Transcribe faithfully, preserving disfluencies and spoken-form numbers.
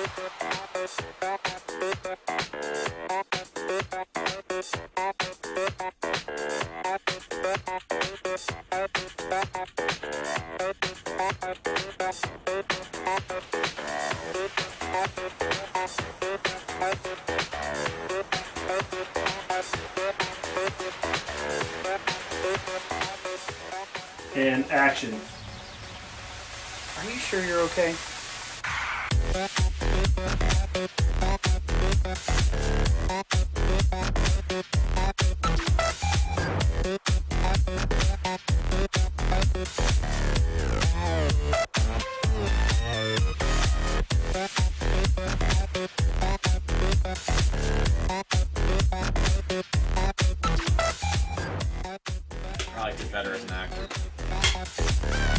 And action. Are you sure you're okay? I liked it better as an actor.